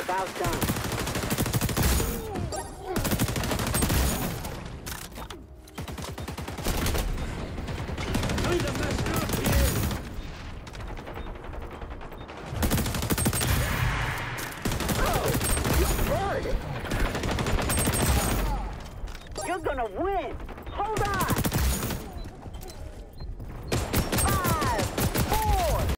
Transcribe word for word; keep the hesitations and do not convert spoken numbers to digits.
about done. Kinda messed up here. Oh, you burned it. You're gonna win. Hold on.